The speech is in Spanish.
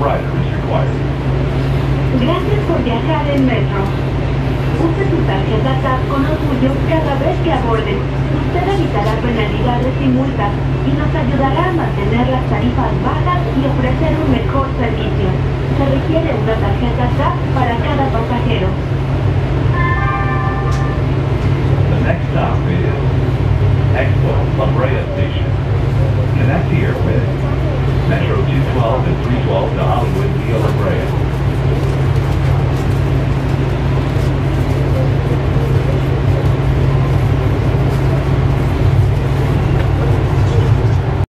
rider is required. Gracias por viajar en metro. Use su tarjeta TAP con orgullo cada vez que aborde. Usted evitará penalidades y multas y nos ayudará a mantener las tarifas bajas y ofrecer un mejor servicio. Se requiere una tarjeta TAP para cada pasajero. The next stop is Expo La Brea Station. Connect here with